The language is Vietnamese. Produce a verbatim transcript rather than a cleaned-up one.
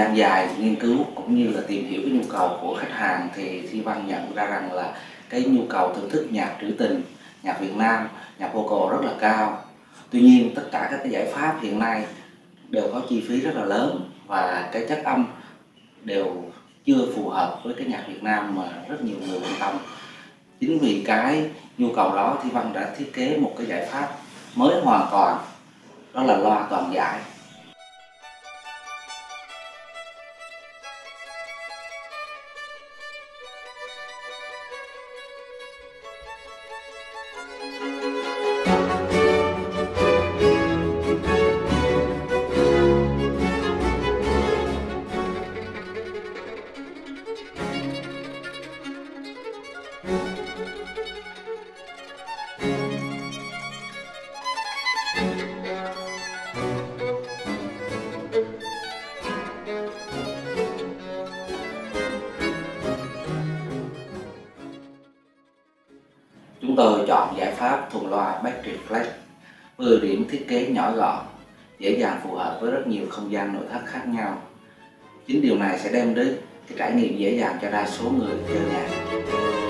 gian dài nghiên cứu cũng như là tìm hiểu cái nhu cầu của khách hàng thì Thi Văn nhận ra rằng là cái nhu cầu thưởng thức nhạc trữ tình, nhạc Việt Nam, nhạc vocal rất là cao. Tuy nhiên tất cả các cái giải pháp hiện nay đều có chi phí rất là lớn và cái chất âm đều chưa phù hợp với cái nhạc Việt Nam mà rất nhiều người quan tâm. Chính vì cái nhu cầu đó, Thi Văn đã thiết kế một cái giải pháp mới hoàn toàn, đó là loa toàn giải. Chúng tôi chọn giải pháp thùng loa Battery Flex với ưu điểm thiết kế nhỏ gọn, dễ dàng phù hợp với rất nhiều không gian nội thất khác nhau. Chính điều này sẽ đem đến cái trải nghiệm dễ dàng cho đa số người chơi nhạc.